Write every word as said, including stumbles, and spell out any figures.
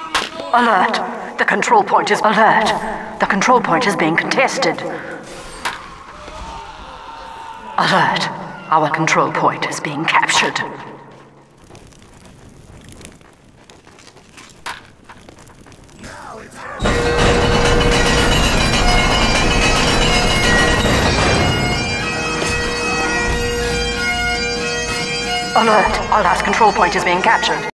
Alert! The control point is alert! The control point is being contested. Alert! Our control point is being captured. Alert! Our last control point is being captured.